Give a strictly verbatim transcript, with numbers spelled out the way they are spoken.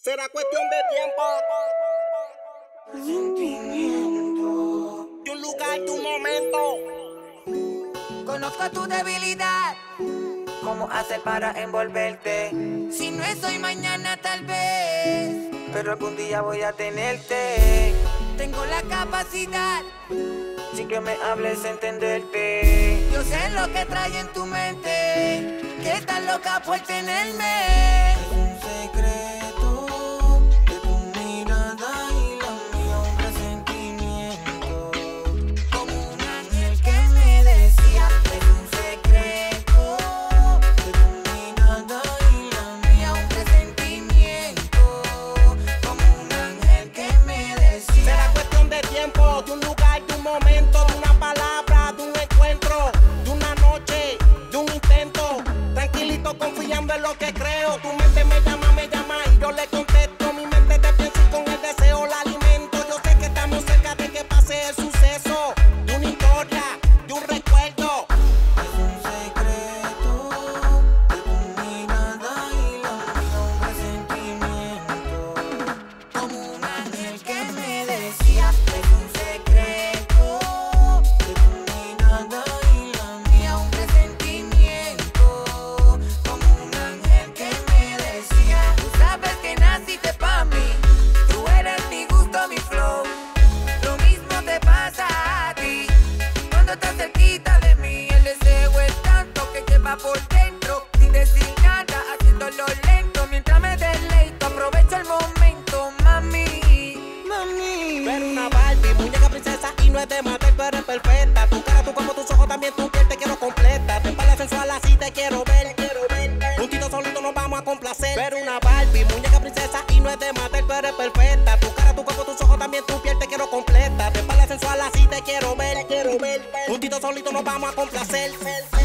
Será cuestión de tiempo, Sentimiento. de un lugar, de un momento. Conozco tu debilidad. ¿Cómo hacer para envolverte? Si no es hoy, mañana tal vez, pero algún día voy a tenerte. Tengo la capacidad, sin que me hables, entenderte. Yo sé lo que trae en tu mente, que estás loca por tenerme. Es un secreto de tu mirada y la mía, un presentimiento, como un ángel que me decía. Es un secreto de tu mirada y la mía, un presentimiento, como un ángel que me decía. Será cuestión de tiempo, de un lugar, de un momento, de una palabra, de un encuentro, de una noche, de un intento. Tranquilito, confiando en lo que creo. Tu mente me llama, me llama y yo le contesto. Mi mente te piensa y con el deseo la alimento. Yo sé que estamos cerca de que pase el suceso, de una historia, de un recuerdo. Es un secreto de tu mirada y la mía, un presentimiento, como un ángel que me decía. Es un secreto de tu mirada y la mía, un presentimiento, como un ángel que me decía. Tú sabes que naciste pa' mí, tú eres mi gusto, mi flow. Lo mismo te pasa a ti cuando estás cerquita de mí. El deseo es tanto que lleva por dentro, sin decir nada, haciéndolo lento. Mientras me deleito, aprovecho el momento, mami, mami. Pero una Barbie, muñeca princesa y no es de matar, pero eres perfecta. Tu cara, tu cuerpo, tus ojos, también tu piel, te quiero completa. Te espalda sensual, así te quiero ver, quiero ver. Juntito solito nos vamos a complacer. Pero una Barbie, muñeca princesa y no es de matar, pero eres perfecta. Tu cara, tu cuerpo, tus ojos, también tu piel, te quiero completa. Te espalda sensual, así te quiero ver, quiero ver. Juntito solito nos vamos a complacer.